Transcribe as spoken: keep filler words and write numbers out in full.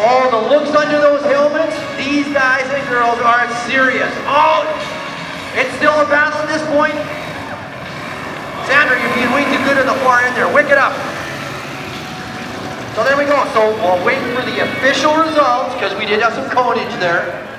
Oh, the looks under those helmets, these guys and girls are serious. Oh, it's still a battle at this point. Sandra, you're being way too good at the far end there. Wick it up. So there we go. So we'll wait for the official results because we did have some conage there.